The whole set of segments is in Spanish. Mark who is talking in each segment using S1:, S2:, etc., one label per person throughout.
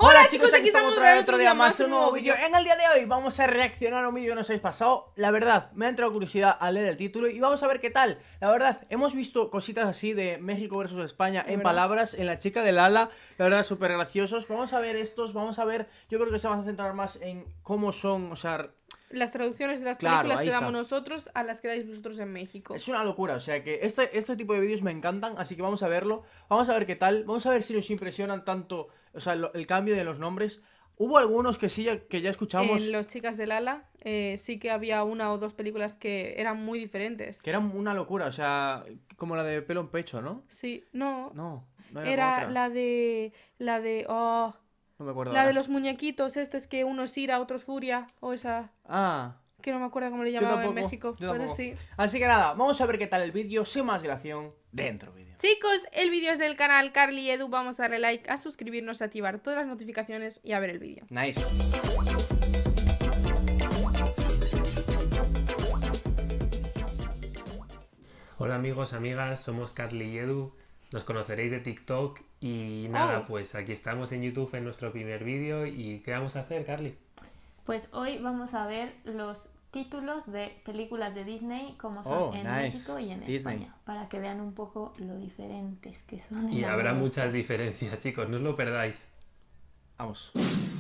S1: Hola chicos, aquí estamos otra vez otro día más, un nuevo vídeo. En el día de hoy vamos a reaccionar a un vídeo que nos habéis pasado. La verdad, me ha entrado curiosidad al leer el título y vamos a ver qué tal. La verdad, hemos visto cositas así de México versus España en palabras, en La chica del ala. La verdad, súper graciosos. Vamos a ver estos, vamos a ver, yo creo que se van a centrar más en cómo son, o sea...
S2: las traducciones de las películas que damos nosotros a las que dais vosotros en México.
S1: Es una locura, o sea que este tipo de vídeos me encantan, así que vamos a verlo. Vamos a ver qué tal, vamos a ver si nos impresionan tanto, o sea, el cambio de los nombres. Hubo algunos que sí, que ya escuchamos.
S2: En Los Chicas del Ala sí que había una o dos películas que eran muy diferentes.
S1: Que eran una locura, o sea, como la de Pelo en Pecho, ¿no?
S2: Sí, no.
S1: No
S2: Era
S1: otra.
S2: la de... Oh,
S1: no me acuerdo
S2: la
S1: ahora.
S2: de los muñequitos, es que uno es ira, otro es furia, o esa...
S1: Ah.
S2: Que no me acuerdo cómo le llamaban en México, pero sí.
S1: Así que nada, vamos a ver qué tal el vídeo, sin más dilación, dentro vídeo.
S2: Chicos, el vídeo es del canal Carly y Edu, vamos a darle like, a suscribirnos, a activar todas las notificaciones y a ver el vídeo.
S1: Nice.
S3: Hola amigos, amigas, somos Carly y Edu, nos conoceréis de TikTok y nada, pues aquí estamos en YouTube en nuestro primer vídeo. ¿Y qué vamos a hacer, Carly?
S4: Pues hoy vamos a ver los títulos de películas de Disney como son en México y en España, para que vean un poco lo diferentes que son.
S3: Y habrá muchas diferencias, chicos, no os lo perdáis.
S1: Vamos.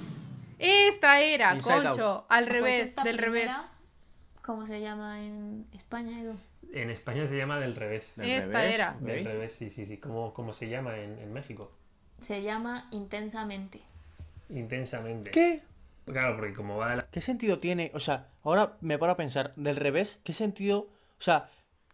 S2: Esta era,
S1: Inside
S2: Concho,
S1: Out.
S2: al
S4: Pues
S2: revés,
S4: esta
S2: del
S4: primera,
S2: revés.
S4: ¿cómo se llama en España, Edu?
S3: En España se llama del revés.
S2: Esta era.
S3: Del revés, sí. ¿Cómo se llama en México?
S4: Se llama Intensamente.
S3: Intensamente.
S1: ¿Qué?
S3: Claro, porque como va de la...
S1: ¿Qué sentido tiene? O sea, ahora me paro a pensar, del revés, ¿qué sentido? O sea,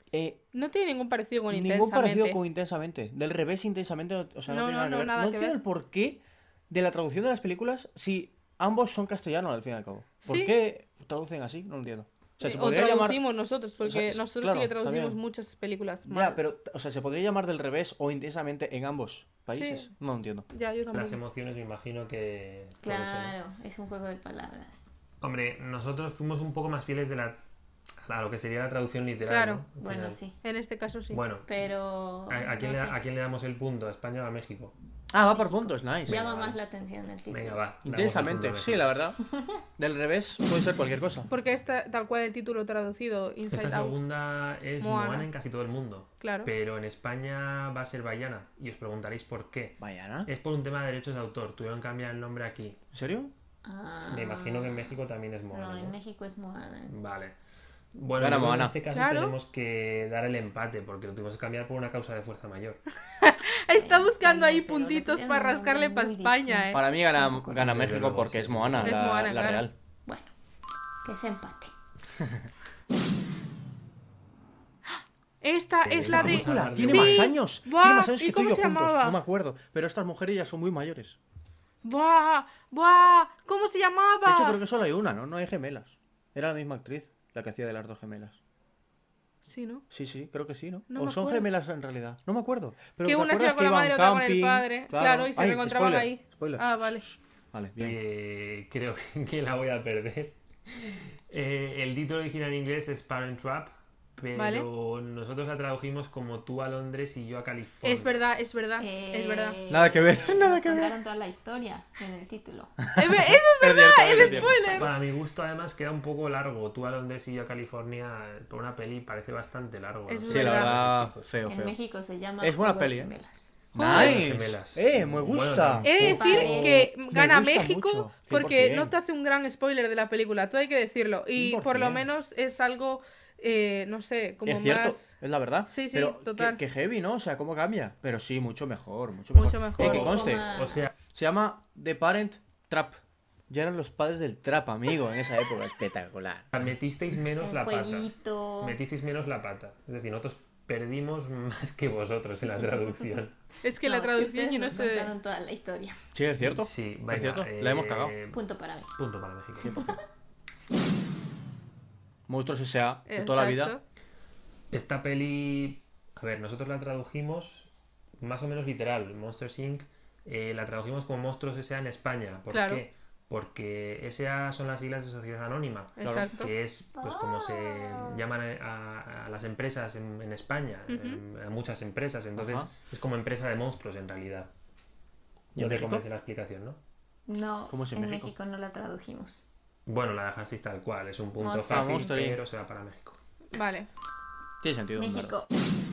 S2: no tiene ningún parecido con
S1: ningún
S2: Intensamente.
S1: parecido con Intensamente. Del revés, Intensamente, o sea, no tiene nada que ver.
S2: nada
S1: No
S2: que
S1: entiendo
S2: ver.
S1: el porqué de la traducción de las películas si ambos son castellanos al fin y al cabo. ¿Por qué traducen así? No lo entiendo. O sea, se podría
S2: traducimos
S1: llamar...
S2: nosotros, porque nosotros
S1: claro,
S2: sí que traducimos
S1: también.
S2: muchas películas
S1: Ya,
S2: mal.
S1: pero, o sea, ¿se podría llamar del revés o Intensamente en ambos países?
S2: Sí.
S1: No lo entiendo.
S2: Ya, yo también.
S3: Las emociones me imagino que...
S4: Claro, es un juego de palabras.
S3: Hombre, nosotros fuimos un poco más fieles de a lo que sería la traducción literal.
S2: Claro.
S3: ¿no?
S4: Bueno, sí.
S2: En este caso sí.
S3: Bueno,
S4: Pero
S3: ¿a quién
S4: no sé.
S3: le damos el punto? ¿A España o a México?
S1: Ah, va por puntos, nice.
S4: Llama más la atención el título.
S3: Venga, va.
S1: Intensamente, sí, la verdad. Del revés puede ser cualquier cosa.
S2: Porque esta, tal cual el título traducido, Inside
S3: Esta
S2: Out.
S3: segunda es Moana en casi todo el mundo.
S2: Claro.
S3: Pero en España va a ser Baiana. Y os preguntaréis por qué.
S1: ¿Baiana?
S3: Es por un tema de derechos de autor. Tuvieron que cambiar el nombre aquí.
S1: ¿En serio?
S3: Me imagino que en México también es Moana.
S4: No, en México es Moana.
S3: Vale. Bueno,
S1: Gana Moana.
S3: en este caso tenemos que dar el empate porque lo tuvimos que cambiar por una causa de fuerza mayor.
S2: Está buscando ahí puntitos para rascarle para España,
S1: Para mí gana México porque es Moana,
S2: Es Moana,
S1: la
S2: claro.
S1: real.
S4: Bueno, que es empate.
S2: Esta es la de...
S1: Película tiene
S2: Sí.
S1: más años.
S2: Buah,
S1: Tiene más años
S2: ¿y
S1: que tú y
S2: cómo
S1: yo
S2: se
S1: juntos.
S2: llamaba?
S1: No me acuerdo. Pero estas mujeres ya son muy mayores.
S2: ¡Buah! ¡Buah! ¿Cómo se
S1: De
S2: llamaba?
S1: hecho, creo que solo hay una, ¿no? No hay gemelas. Era la misma actriz la que hacía de las dos gemelas.
S2: Sí, ¿no?
S1: Sí, creo que sí, ¿no?
S2: No
S1: o
S2: me
S1: son
S2: acuerdo.
S1: gemelas en realidad. No me acuerdo. Pero
S2: Que
S1: ¿te
S2: una se
S1: acuerdas
S2: iba con la
S1: que
S2: madre y
S1: iban
S2: otra con el
S1: camping?
S2: padre. Claro, y se reencontraban ahí.
S1: Spoiler.
S2: Ah, vale.
S1: Vale, bien.
S3: Creo que la voy a perder. El título original en inglés es Parent Trap, pero
S2: Vale.
S3: nosotros la tradujimos como Tú a Londres y yo a California.
S2: Es verdad, es verdad. Es verdad.
S1: Nada que ver, nada
S4: Nos
S1: que ver.
S4: contaron toda la historia en el título.
S2: Eso es verdad, el
S1: cierto.
S2: spoiler.
S3: Para mi gusto, además, queda un poco largo. Tú a Londres y yo a California, por una peli, parece bastante largo.
S2: Eso
S3: ¿no?
S2: es
S1: Sí, la
S2: verdad.
S1: verdad, feo,
S4: En
S1: feo.
S4: México se llama
S1: Es buena
S4: Juego de
S1: peli, ¿eh?
S4: Gemelas.
S1: Nice.
S3: Gemelas.
S1: Me
S3: Bueno,
S1: gusta.
S2: He de decir
S4: Vale.
S2: que gana
S1: gusta
S2: México
S1: mucho,
S2: porque
S1: 100%.
S2: no te hace un gran spoiler de la película, todo hay que decirlo. Y por lo
S1: 100%.
S2: menos es algo, no sé, como
S1: Es cierto,
S2: más...
S1: es la verdad.
S2: Sí, sí,
S1: pero
S2: total.
S1: Que heavy, ¿no? O sea, ¿cómo cambia? Pero sí, mucho mejor, mucho
S2: Mucho
S1: mejor.
S2: mejor.
S1: Que conste,
S4: Coma-
S3: O sea,
S1: se llama The Parent Trap. Ya eran los padres del trap, amigo, en esa época. Espectacular.
S3: metisteis menos
S4: Un
S3: la pata.
S4: jueguito.
S3: Metisteis menos la pata. Es decir, nosotros perdimos más que vosotros en la traducción.
S2: Es que
S4: No,
S2: la
S4: es que
S2: traducción
S4: ustedes
S2: yo no
S4: nos
S2: sé...
S4: contaron toda la historia.
S1: Sí, es cierto.
S3: Sí,
S1: Es
S3: venga,
S1: cierto, la hemos cagado.
S4: Punto para mí.
S3: Punto para México.
S1: 100%. Monstruos S.A. de toda la vida.
S2: Exacto.
S3: Esta peli, a ver, nosotros la tradujimos más o menos literal. Monsters Inc. La tradujimos como Monstruos S.A. en España. ¿Por
S2: Claro.
S3: qué? Porque S.A. son las siglas de Sociedad Anónima.
S2: Exacto.
S3: Que es pues como se llaman a las empresas en España, a muchas empresas. Entonces
S1: Ajá.
S3: es como empresa de monstruos en realidad.
S1: ¿Y
S3: No
S1: en
S3: te
S1: México?
S3: convence la explicación, ¿no?
S4: No,
S1: ¿Cómo es
S4: en
S1: en
S4: México no la tradujimos.
S3: Bueno, la dejasteis tal cual, es un punto
S4: Monster
S3: fácil,
S1: Monster Inc.
S3: pero se va para México.
S2: Vale.
S1: Tiene sentido. en
S4: México.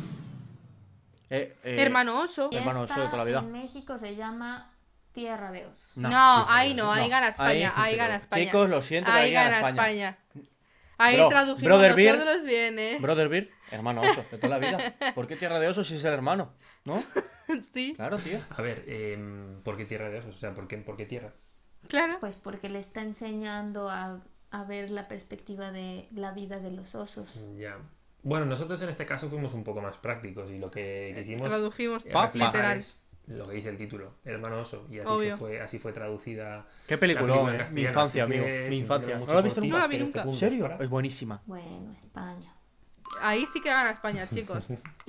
S2: Hermano oso.
S4: Y
S1: Hermano oso de toda la vida.
S4: en México se llama Tierra de Osos.
S1: No,
S2: No, ahí no, ahí
S1: No.
S2: gana España,
S1: Ahí-
S2: ahí gana España.
S1: Chicos, lo siento, pero
S2: Ahí
S1: ahí gana
S2: gana
S1: España.
S2: España. Ahí
S1: Bro,
S2: tradujimos
S1: Brother Beer.
S2: nosotros bien, ¿eh?
S1: Brother Beer, hermano oso, de toda la vida. ¿Por qué Tierra de Osos si es el hermano? ¿No?
S2: Sí,
S1: Claro, tío.
S3: A ver, ¿por qué Tierra de Osos? O sea, ¿por qué tierra?
S2: claro.
S4: Pues porque le está enseñando a ver la perspectiva de la vida de los osos.
S3: Ya. Bueno, nosotros en este caso fuimos un poco más prácticos y lo que quisimos
S2: Tradujimos
S1: Papa.
S2: literal.
S3: es lo que dice el título, Hermano Oso, y
S2: Obvio.
S3: así fue traducida.
S1: Qué
S3: la
S1: película,
S3: en
S1: mi
S3: castellano,
S1: infancia,
S3: así que
S1: amigo. Mi
S3: sintiéndolo
S1: infancia.
S3: mucho
S1: ¿No la has
S3: por
S1: visto
S3: ti,
S1: nunca?
S2: No la vi
S3: pero este
S2: nunca.
S1: ¿En
S3: punto
S1: serio?
S3: para-
S1: Es buenísima.
S4: Bueno, España.
S2: Ahí sí que gana España, chicos.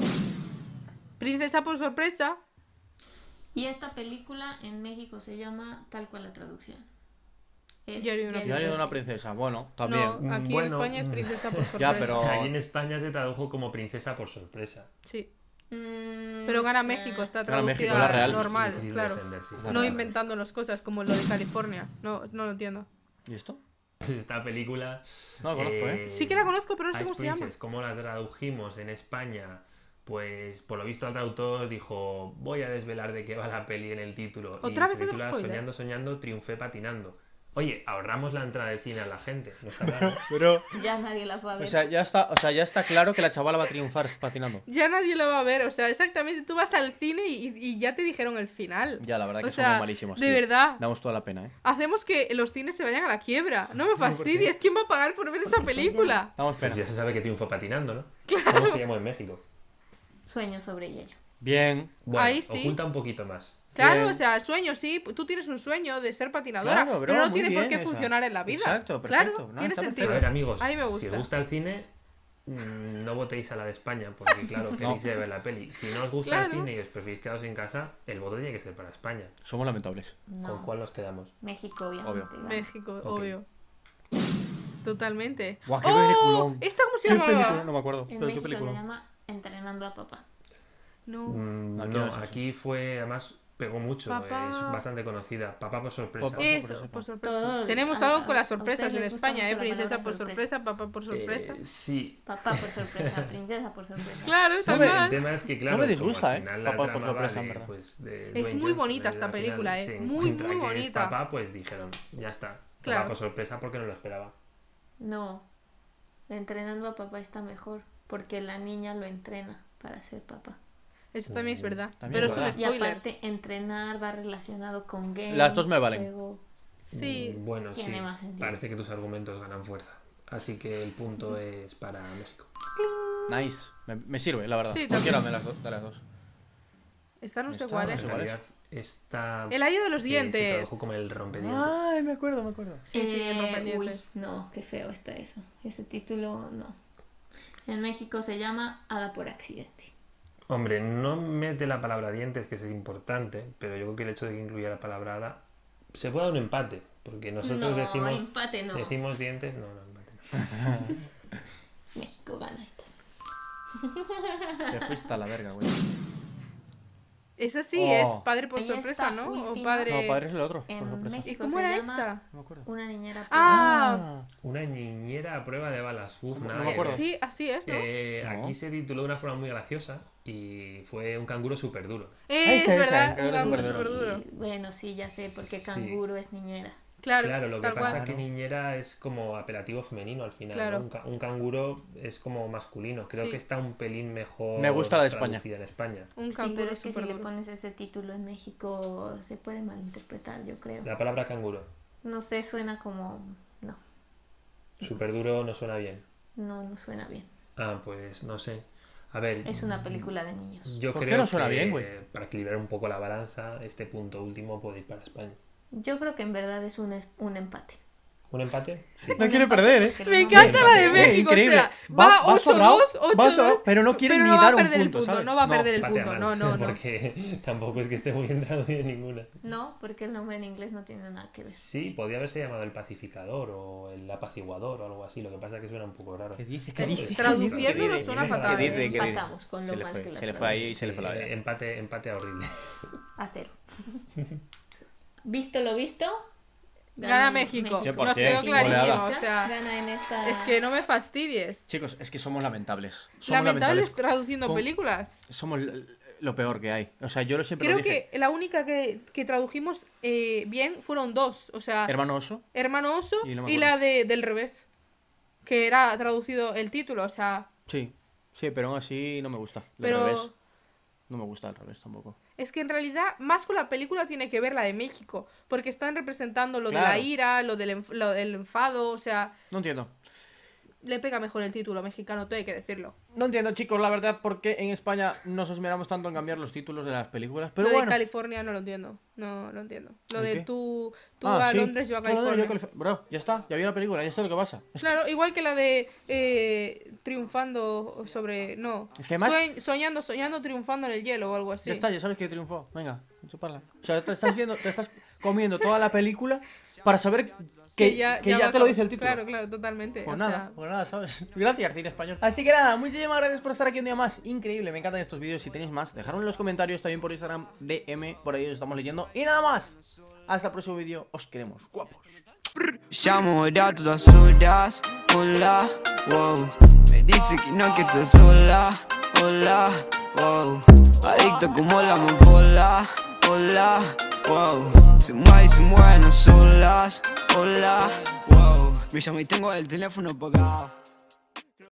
S2: Princesa por sorpresa.
S4: Y esta película en México se llama tal cual la traducción. Es
S2: Diario de una
S1: Diario de una princesa. Bueno, también.
S2: No, aquí
S3: Bueno,
S2: en España es princesa por sorpresa.
S1: Ya, pero-
S3: Aquí en España se tradujo como Princesa por sorpresa.
S2: Sí.
S4: Mm,
S2: Pero gana México, está
S1: Gana México,
S2: traducida
S1: la real.
S2: normal,
S3: Difícil de
S2: claro.
S3: defender, sí.
S1: La
S2: No
S1: real.
S2: inventándonos cosas como lo de California. No, no lo entiendo.
S1: ¿Y esto?
S3: Esta película...
S1: No la conozco, ¿eh?
S2: Sí que la conozco, pero no sé
S3: Ice
S2: cómo se llama.
S3: Princess, ¿cómo la tradujimos en España? Pues por lo visto el traductor dijo, voy a desvelar de qué va la peli en el título.
S2: ¿Otra
S3: y
S2: vez
S3: se
S2: otro
S3: titula
S2: spoiler?
S3: Soñando, soñando, triunfé patinando. Oye, ahorramos la entrada del cine a la gente. No está mal, ¿no?
S1: Pero,
S4: Ya nadie la fue a ver.
S1: o sea, ya está claro que la chavala va a triunfar patinando.
S2: Ya nadie lo va a ver, o sea, exactamente, tú vas al cine y ya te dijeron el final.
S1: Ya, la verdad que
S2: O sea,
S1: somos malísimos.
S2: de
S1: tío.
S2: verdad.
S1: Damos toda la pena, ¿eh?
S2: Hacemos que los cines se vayan a la quiebra. No me fastidies, ¿quién va a pagar por ver esa
S4: Porque
S2: película?
S1: Damos
S3: Pues
S1: pena.
S3: ya se sabe que triunfó patinando, ¿no? ¿Cómo se llamó en México?
S4: Sueño sobre hielo.
S1: Bien.
S3: Bueno,
S2: Ahí sí.
S3: oculta un poquito más.
S2: Claro,
S1: Bien.
S2: o sea, sueño, sí, tú tienes un sueño de ser patinadora,
S1: Claro, bro,
S2: pero no
S1: muy
S2: tiene por
S1: bien
S2: qué
S1: esa.
S2: funcionar en la vida.
S1: Exacto, perfecto.
S2: Claro,
S1: No,
S2: tiene
S1: está
S2: sentido.
S3: A ver, amigos,
S2: A mí me
S3: si
S2: gusta.
S3: os gusta el cine, no votéis a la de España, porque claro, queréis ir a ver la peli. Si no os gusta el
S2: Claro.
S3: cine y os preferís quedaros en casa, el voto tiene que ser para España.
S1: Somos lamentables.
S4: No.
S3: ¿Con cuál nos quedamos?
S4: México, obviamente. gana.
S2: México,
S3: Ok.
S2: obvio. Totalmente.
S1: Guau, qué
S2: ¡Oh!
S1: peliculón.
S2: ¿Esta cómo se
S1: ¿Qué película?
S2: llamaba?
S1: No me acuerdo.
S4: En
S1: ¿Pero qué
S4: México
S1: película?
S4: se llama Entrenando a papá.
S2: No.
S1: Aquí
S3: No,
S1: no es eso.
S3: aquí fue, además pegó mucho,
S2: Papá.
S3: es bastante conocida. Papá por sorpresa.
S1: Papá.
S2: Eso, por sorpresa.
S4: Todo-
S2: Tenemos
S4: a-
S2: algo con las
S4: a
S2: sorpresas
S4: ustedes
S2: en
S4: les gusta
S2: España,
S4: mucho la
S2: Princesa
S4: palabra
S2: por sorpresa, papá por sorpresa.
S3: Sí.
S4: Papá por sorpresa, princesa por sorpresa.
S2: Claro,
S1: No me-
S3: El
S2: tal
S3: tema es que, claro,
S1: me
S3: como
S1: disgusta,
S3: al final la
S1: Papá por
S3: trama
S1: sorpresa,
S3: va
S1: en
S3: de,
S1: verdad.
S3: pues, de
S2: Es
S3: Dwayne
S2: muy
S3: Johnson,
S2: bonita
S3: al
S2: esta
S3: final
S2: película,
S3: se
S2: muy,
S3: encuentra
S2: muy
S3: que es
S2: bonita.
S3: Papá, pues dijeron, ya está.
S2: Claro.
S3: Papá por sorpresa porque no lo esperaba.
S4: No, entrenando a papá está mejor, porque la niña lo entrena para ser papá.
S2: Eso también es verdad.
S1: También
S2: Pero
S1: es
S2: es un
S1: verdad.
S4: Y
S2: spoiler.
S4: aparte, entrenar va relacionado con game.
S1: Las dos me valen.
S4: juego.
S2: Sí.
S3: Bueno,
S4: Tiene
S3: sí.
S4: más sentido.
S3: Parece que tus argumentos ganan fuerza. Así que el punto es para México.
S1: Nice. Me sirve, la verdad.
S2: Sí,
S1: Cualquiera de las dos.
S2: Esta no sé
S1: Esta
S2: cuál
S1: no
S2: es.
S1: sé
S3: En
S1: cuál es.
S3: realidad, esta
S2: El ayo de los
S3: se
S2: dientes.
S3: tradujo como el rompedientes.
S1: Ay, me acuerdo.
S2: Sí, sí, el
S4: Uy,
S2: rompedientes.
S4: no, qué feo está eso. Ese título, no. En México se llama Hada por accidente.
S3: Hombre, no mete la palabra dientes, que es importante, pero yo creo que el hecho de que incluya la palabra hada se puede dar un empate, porque nosotros
S4: No,
S3: decimos
S4: empate no.
S3: decimos dientes, no, empate no.
S4: México gana esta.
S1: Te fuiste a la verga, güey.
S2: Esa sí
S1: Oh.
S2: es padre por
S4: Y
S2: sorpresa,
S4: esta
S2: ¿no? O
S4: última-
S2: padre.
S1: No, padre es el otro.
S4: En
S1: Por sorpresa.
S4: México
S2: ¿Y cómo
S4: se
S2: era
S4: llama
S2: esta?
S1: No me acuerdo.
S4: Una niñera.
S2: Ah,
S3: Una niñera a prueba de balas. Uf,
S1: No
S3: nada
S1: me
S3: que
S1: acuerdo.
S3: ver.
S2: sí, así es, ¿no?
S1: No.
S3: Aquí se tituló de una forma muy graciosa y fue un canguro súper duro.
S2: Es
S1: esa,
S2: verdad,
S1: canguro
S2: un canguro
S1: superduro.
S2: superduro.
S4: Bueno, sí, ya sé, porque canguro es niñera.
S2: Claro,
S3: Claro, lo que
S2: tal
S3: pasa
S2: cual.
S3: es que niñera es como apelativo femenino al final.
S2: Claro.
S3: ¿no? Un canguro es como masculino. Creo
S2: Sí.
S3: que está un pelín mejor
S1: Me gusta la de España.
S3: traducida en España.
S2: Un
S4: Sí,
S2: canguro
S4: pero es que si le
S2: superduro.
S4: pones ese título en México se puede malinterpretar, yo creo.
S3: La palabra canguro.
S4: No sé, suena como... No,
S3: Súper duro no suena bien.
S4: no suena bien.
S3: Ah, pues no sé. A ver,
S4: Es una película de niños.
S3: yo
S1: ¿Por qué
S3: creo
S1: no suena
S3: que
S1: bien, güey?
S3: para equilibrar un poco la balanza, este punto último puede ir para España.
S4: Yo creo que en verdad es un empate.
S3: ¿Un empate? Sí.
S1: No quiere perder, ¿eh?
S4: Porque
S2: Me
S4: no-
S2: encanta la de
S3: Eh,
S2: México,
S1: increíble.
S2: o sea,
S1: Va
S2: va 8-2,
S1: sobrado, va
S2: 8-2,
S1: sobrado, pero no quiere ni
S2: va a
S1: dar un
S2: perder el
S1: punto, ¿sabes?
S2: no va a
S1: No,
S2: perder el
S3: Empate a
S2: punto,
S3: mano,
S2: no.
S3: Porque tampoco es que esté muy bien traducido ninguna.
S4: No, porque el nombre en inglés no tiene nada que ver.
S3: Sí, podría haberse llamado el pacificador o el apaciguador o algo así. Lo que pasa es que suena un poco raro.
S1: ¿Qué dice?
S4: ¿Qué dice?
S2: Traduciéndolo
S1: ¿Qué dice?
S2: suena
S1: ¿Qué
S2: fatal,
S1: dice?
S2: ¿eh?
S1: ¿Qué dice?
S4: Empatamos con lo
S1: Se le
S4: mal
S1: fue,
S4: que la
S1: se le fue ahí y
S4: traducción.
S1: se le fue la vida.
S3: Empate horrible.
S4: A cero. visto lo visto,
S2: gana México.
S1: 100%.
S2: Nos quedó clarísimo. O sea,
S4: gana en esta...
S2: es que no me fastidies.
S1: Chicos, es que somos lamentables.
S2: Lamentables traduciendo películas.
S1: Somos lo peor que hay. O sea, yo siempre
S2: Creo
S1: lo dije.
S2: que la única que tradujimos bien fueron dos. O sea,
S1: Hermano Oso.
S2: Hermano Oso y la del revés. Que era traducido el título, o sea...
S1: Sí, pero aún así no me gusta.
S2: Pero...
S1: No me gusta el revés tampoco.
S2: Es que en realidad, más con la película tiene que ver la de México. Porque están representando lo de la ira, lo del enfado, o sea...
S1: No entiendo.
S2: Le pega mejor el título mexicano, todo hay que decirlo.
S1: No entiendo, chicos, la verdad, por qué en España nos esmeramos tanto en cambiar los títulos de las películas. Pero
S2: lo
S1: bueno.
S2: de California no lo entiendo. No lo entiendo. Lo de
S1: qué?
S2: tú a
S1: sí.
S2: Londres, yo a California.
S1: Bro, ya está, ya vi la película, ya sé lo que pasa.
S2: Claro, igual que la de triunfando sobre... No.
S1: Es que además...
S2: Soñando, triunfando en el hielo o algo así.
S1: Ya está, ya sabes que triunfó. Venga, chuparla. O sea, te estás comiendo toda la película para saber que ya te lo dice el título.
S2: Claro, totalmente.
S1: Pues nada, ¿sabes? Gracias, cine español. Así que nada, muchísimas gracias por estar aquí un día más. Increíble, me encantan estos vídeos. Si tenéis más, dejadme en los comentarios, también por Instagram, DM, por ahí os estamos leyendo. Y nada más, hasta el próximo vídeo, os queremos guapos.
S5: Llamo a todas horas, hola, wow. Me dice que no, que estás sola, hola, wow. Adicto como la amapola, hola, wow. Se mueven solas, hola, wow. Me llamo y tengo el teléfono apagado.